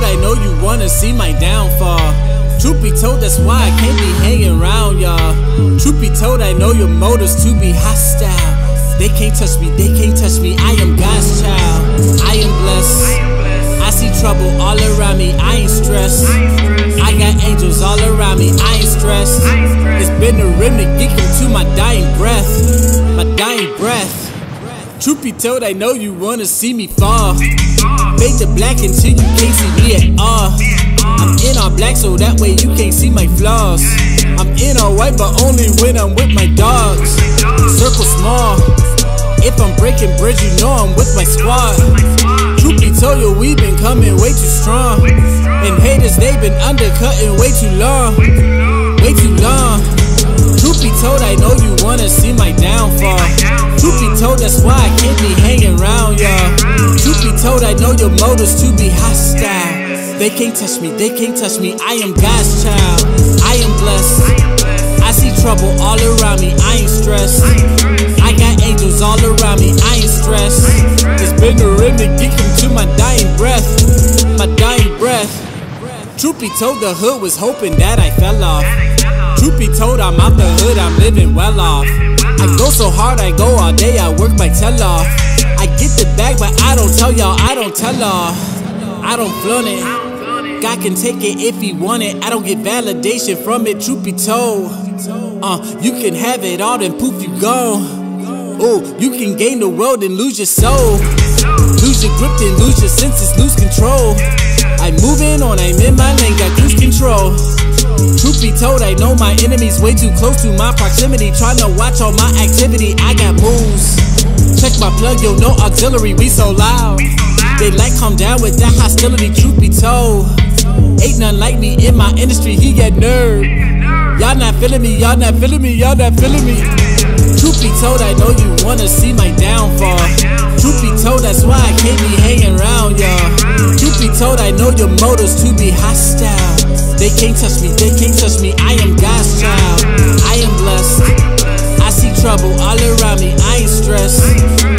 I know you wanna see my downfall. Truth be told, that's why I can't be hanging around y'all. Truth be told, I know your motives to be hostile. They can't touch me, they can't touch me, I am God's child. I am blessed, I see trouble all around me, I ain't stressed. I got angels all around me, I ain't stressed. It's been a remnant geeking to my dying breath. My dying breath. Truth be told, I know you wanna see me fall. Fade to black until you can't see me at all. I'm in all black so that way you can't see my flaws. I'm in all white but only when I'm with my dogs. Circle small, if I'm breaking bread you know I'm with my squad. Truth be told, yo, we been coming way too strong. And haters, they been undercutting way too long. Way too long. Truth be told, I know you wanna see my downfall. Truth be told, that's why I can't be hanging around y'all. Truth be told, I know your motives to be hostile. They can't touch me, they can't touch me, I am God's child. I am blessed, I see trouble all around me, I ain't stressed. I got angels all around me, I ain't stressed. It's been a remnant geeking to my dying breath. My dying breath. Truth be told, the hood was hoping that I fell off. Truth be told, I'm out the hood, I'm living well off. I go so hard, I go all day, I work my tail off. I get the bag, but I don't tell y'all, I don't tell y'all. I don't flaunt it. God can take it if he want it. I don't get validation from it, truth be told. You can have it all, then poof, you gone. Oh, you can gain the world and lose your soul. Lose your grip and lose your senses, lose control. I'm moving on, I'm in my lane, got cruise control. Truth be told, I know my enemies way too close to my proximity. Tryna watch all my activity, I got moves. Check my plug, yo, no auxiliary, we so loud. They like calm down with that hostility, truth be told. Ain't none like me in my industry, he get nerd. Y'all not feeling me, y'all not feeling me, y'all not feeling me. Truth be told, I know you wanna see my downfall. Truth be told, that's why I can't be hanging around y'all. Truth be told, I know your motives to be hostile. They can't touch me, they can't touch me, I am God's child. I am blessed, I see trouble all around me, I ain't stressed.